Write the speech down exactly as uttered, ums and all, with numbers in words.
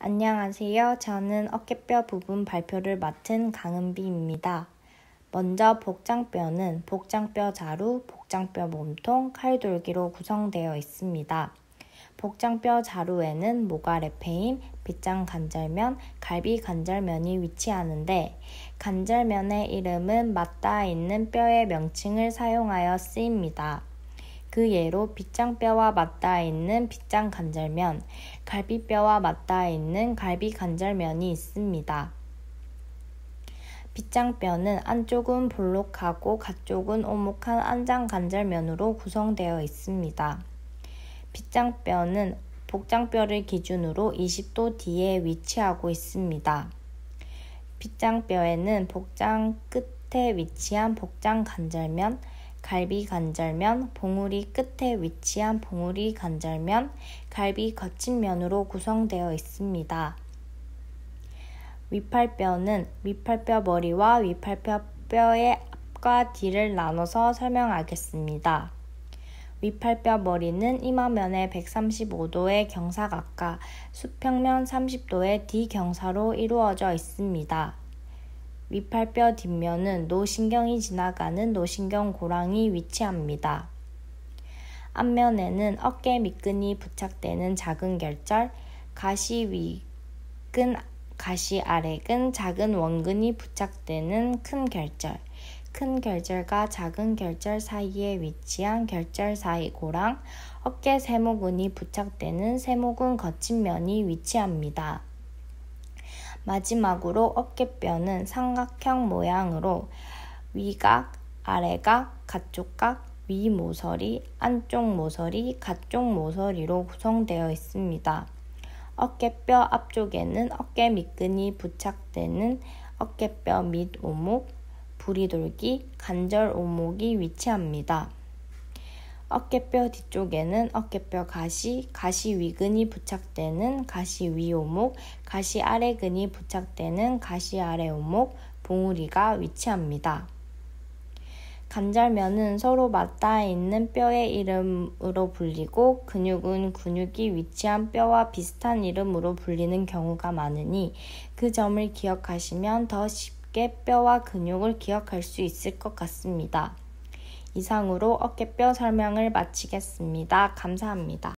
안녕하세요. 저는 어깨뼈 부분 발표를 맡은 강은비입니다. 먼저 복장뼈는 복장뼈 자루, 복장뼈 몸통, 칼돌기로 구성되어 있습니다. 복장뼈 자루에는 모가레페임, 빗장 관절면, 갈비 관절면이 위치하는데 관절면의 이름은 맞닿아 있는 뼈의 명칭을 사용하여 쓰입니다. 그 예로 빗장뼈와 맞닿아 있는 빗장 관절면, 갈비뼈와 맞닿아 있는 갈비 관절면이 있습니다. 빗장뼈는 안쪽은 볼록하고 겉쪽은 오목한 안장 관절면으로 구성되어 있습니다. 빗장뼈는 복장뼈를 기준으로 이십 도 뒤에 위치하고 있습니다. 빗장뼈에는 복장 끝에 위치한 복장 관절면, 갈비 관절면, 봉우리 끝에 위치한 봉우리 관절면, 갈비 거친 면으로 구성되어 있습니다. 위팔뼈는 위팔뼈 머리와 위팔뼈 뼈의 앞과 뒤를 나눠서 설명하겠습니다. 위팔뼈 머리는 이마면에 백삼십오 도의 경사각과 수평면 삼십 도의 뒤경사로 이루어져 있습니다. 위팔뼈 뒷면은 노신경이 지나가는 노신경 고랑이 위치합니다. 앞면에는 어깨 밑근이 부착되는 작은 결절, 가시 위근, 가시 아래근, 작은 원근이 부착되는 큰 결절, 큰 결절과 작은 결절 사이에 위치한 결절 사이 고랑, 어깨 세모근이 부착되는 세모근 거친 면이 위치합니다. 마지막으로 어깨뼈는 삼각형 모양으로 위각, 아래각, 가쪽각, 위모서리, 안쪽 모서리, 가쪽 모서리로 구성되어 있습니다. 어깨뼈 앞쪽에는 어깨 밑근이 부착되는 어깨뼈 밑오목, 부리돌기, 관절 오목이 위치합니다. 어깨뼈 뒤쪽에는 어깨뼈 가시, 가시 위근이 부착되는 가시 위오목, 가시 아래근이 부착되는 가시 아래오목, 봉우리가 위치합니다. 관절면은 서로 맞닿아 있는 뼈의 이름으로 불리고 근육은 근육이 위치한 뼈와 비슷한 이름으로 불리는 경우가 많으니 그 점을 기억하시면 더 쉽게 뼈와 근육을 기억할 수 있을 것 같습니다. 이상으로 어깨뼈 설명을 마치겠습니다. 감사합니다.